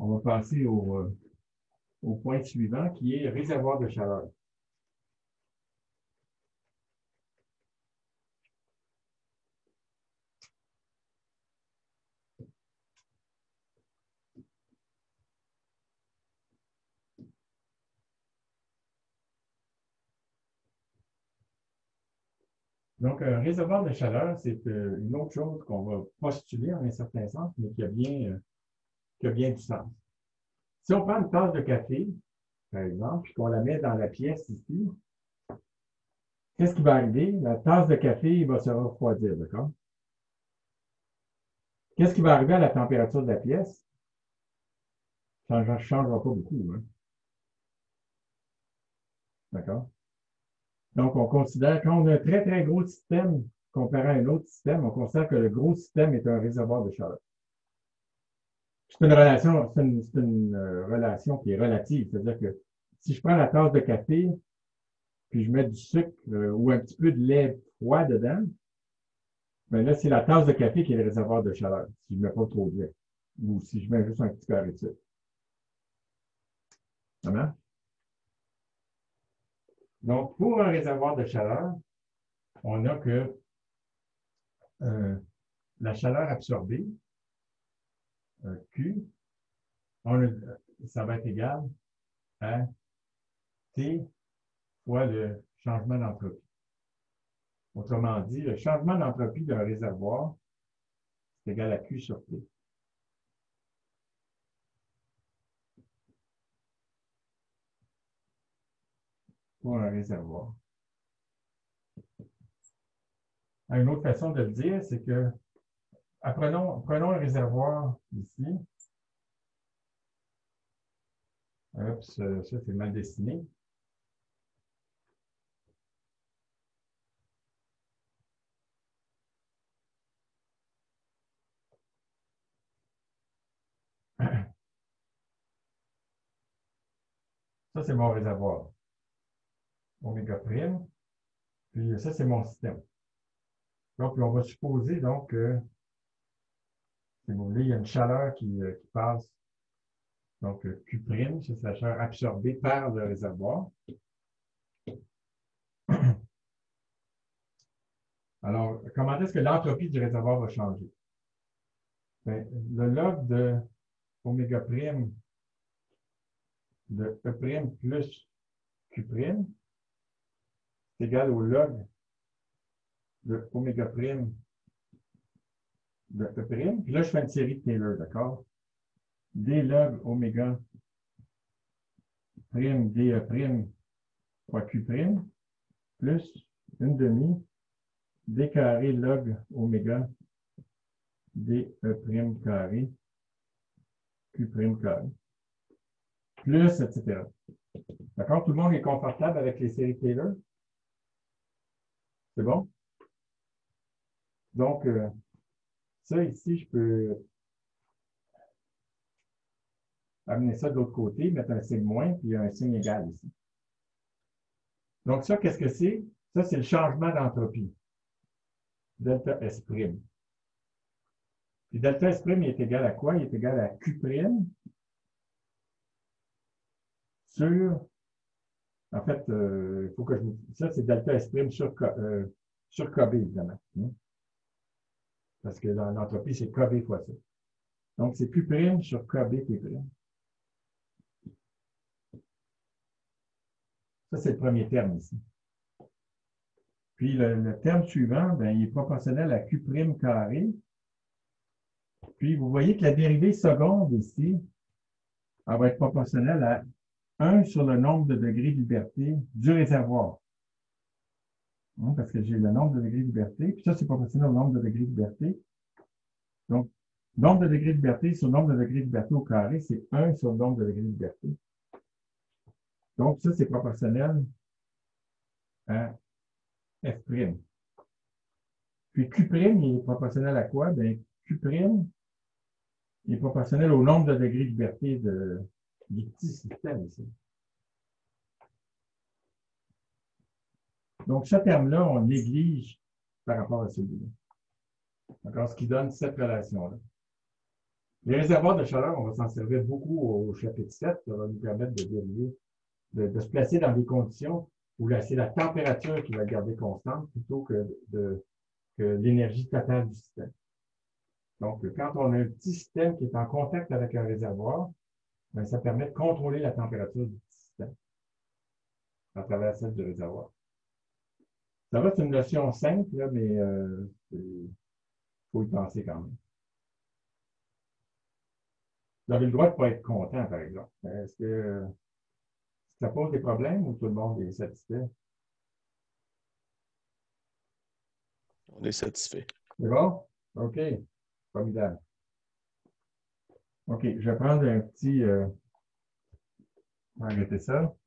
On va passer au point suivant qui est réservoir de chaleur. Donc, un réservoir de chaleur, c'est une autre chose qu'on va postuler en un certain sens, mais qui a bien du sens. Si on prend une tasse de café, par exemple, puis qu'on la met dans la pièce ici, qu'est-ce qui va arriver? La tasse de café va se refroidir, d'accord? Qu'est-ce qui va arriver à la température de la pièce? Ça ne changera pas beaucoup, hein? D'accord? Donc, on considère, quand on a un très, très gros système comparé à un autre système, on considère que le gros système est un réservoir de chaleur. C'est une relation qui est relative. C'est-à-dire que si je prends la tasse de café, puis je mets du sucre ou un petit peu de lait froid dedans, ben là, c'est la tasse de café qui est le réservoir de chaleur, si je ne mets pas trop de lait. Ou si je mets juste un petit carré de sucre. Ça marche? Donc, pour un réservoir de chaleur, on a que la chaleur absorbée, Q, ça va être égal à T fois le changement d'entropie. Autrement dit, le changement d'entropie d'un réservoir, c'est égal à Q sur T. Pour un réservoir. Une autre façon de le dire, c'est que prenons un réservoir ici. Oups, ça c'est mal dessiné. Ça, c'est mon réservoir. Oméga prime. Puis ça, c'est mon système. Donc, on va supposer donc que, si vous voulez, il y a une chaleur qui passe. Donc, Q prime, c'est la chaleur absorbée par le réservoir. Alors, comment est-ce que l'entropie du réservoir va changer? Bien, le log de oméga prime de E prime plus Q prime est égal au log de oméga prime de E prime. Puis là, je fais une série de Taylor, d'accord? D log oméga prime DE prime fois Q prime plus une demi D carré log oméga DE prime carré Q prime carré plus, etc. D'accord? Tout le monde est confortable avec les séries Taylor? C'est bon? Donc, ça ici, je peux amener ça de l'autre côté, mettre un signe moins, puis un signe égal ici. Donc, ça, qu'est-ce que c'est? Ça, c'est le changement d'entropie. Delta S prime. Puis delta S prime, il est égal à quoi? Il est égal à Q prime sur... En fait, il faut que je... Ça, c'est delta S prime sur KB, évidemment. Parce que dans l'entropie, c'est KB fois ça. Donc, c'est Q prime sur KB T prime. Ça, c'est le premier terme ici. Puis, le terme suivant, ben, il est proportionnel à Q prime carré. Puis, vous voyez que la dérivée seconde ici, elle va être proportionnelle à 1 sur le nombre de degrés de liberté du réservoir. Parce que j'ai le nombre de degrés de liberté. Puis ça, c'est proportionnel au nombre de degrés de liberté. Donc, nombre de degrés de liberté sur nombre de degrés de liberté au carré, c'est 1 sur le nombre de degrés de liberté. Donc, ça, c'est proportionnel à F'. Puis Q', il est proportionnel à quoi? Bien, Q', il est proportionnel au nombre de degrés de liberté du petit système ici. Donc, ce terme-là, on néglige par rapport à celui-là. D'accord? Ce qui donne cette relation-là. Les réservoirs de chaleur, on va s'en servir beaucoup au chapitre 7. Ça va nous permettre de dériver, de se placer dans des conditions où c'est la température qui va garder constante plutôt que l'énergie totale du système. Donc, quand on a un petit système qui est en contact avec un réservoir, ben, ça permet de contrôler la température du système à travers celle du réservoir. Ça va, c'est une notion simple, là, mais il faut y penser quand même. Vous avez le droit de ne pas être content, par exemple. Est-ce que ça pose des problèmes ou tout le monde est satisfait? On est satisfait. C'est bon? OK. Formidable. OK, je vais prendre un petit... arrêter ça.